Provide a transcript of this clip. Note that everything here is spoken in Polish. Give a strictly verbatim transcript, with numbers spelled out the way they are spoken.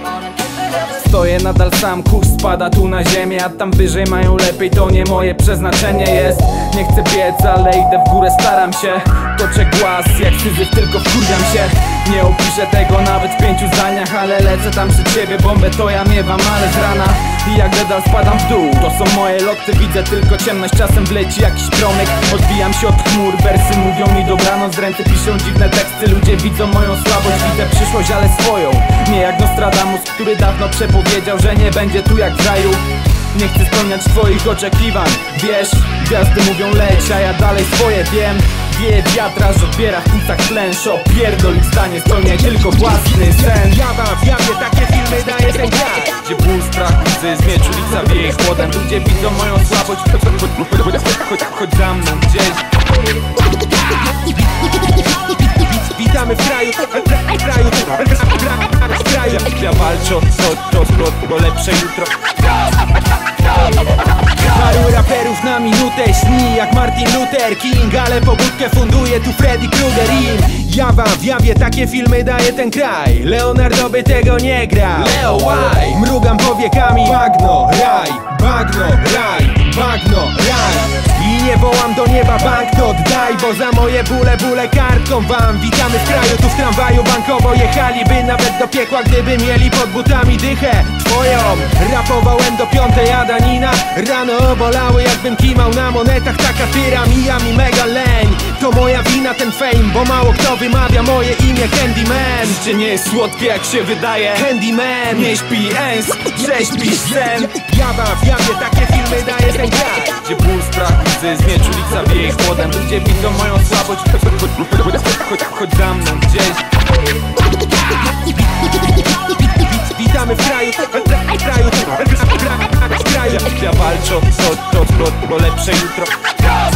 Stoję nadal sam, kurz spada tu na ziemię, a tam wyżej mają lepiej, to nie moje przeznaczenie jest. Nie chcę biec, ale idę w górę, staram się. Toczę głaz jak syzyf, tylko wkurwiam się. Nie opiszę tego nawet w pięciu zdaniach, ale lecę tam przed siebie, bombę to ja miewam, ale z rana i jak dedal spadam w dół. To są moje loty, widzę tylko ciemność, czasem wleci jakiś promyk. Odbijam się od chmur, wersy mówią mi dobranoc. Z ręce piszą dziwne teksty, ludzie widzą moją słabość. Widzę przyszłość, ale swoją. Nie jak Nostradamus, który dawno przepowiedział, że nie będzie tu jak w raju. Nie chcę spełniać twoich oczekiwań, wiesz, gwiazdy mówią leć, a ja dalej swoje wiem. Wieje wiatra, że odbiera w płucach tlensz. Opierdol ich zdanie, spełniaj tylko własny sen. Jawa w jawie, takie filmy daje ten kraj, gdzie ból, strach, łzy, zmiecz ulica wieje chłodem. Ludzie widzą moją słabość, choć, choć, choć, choć, choć za mną gdzieś. Witamy w kraju, w kraju, w kraju. Ja walczę o to, to, to, to lepsze jutro. Paru raperów na minutę śni jak Martin Luther King, ale pobudkę funduje tu Freddy Krueger im. Jawa w jawie, takie filmy daje ten kraj, Leonardo by tego nie grał. Leo why? Mrugam powiekami, bagno, raj, bagno, raj, bagno, raj. I nie wołam do nieba banknot daj, bo za moje bóle, bóle kartką wam. Witamy w kraju, tu w tramwaju bankowo jechaliby nawet do piekła, gdyby mieli pod butami dychę twoją. Rapowałem do piątej, a danina rano bolały, jakbym kimał na monetach. Taka tyra, mija mi mega leń. To moja wina ten fame, bo mało kto wymawia moje imię Candyman. Życie nie jest słodkie jak się wydaje. Candyman. Nie śpi ens, prześpisz sen. Jawa w jawie, takie filmy daje ten kraj, gdzie ból, strach, łzy, zmiecz ulica wieje chłodem. Ludzie widzą moją słabość, choć, choć, choć, choć za mną gdzieś. Witamy w kraju, w kraju, w kraju. Ja walczę o to, to, to, to lepsze jutro.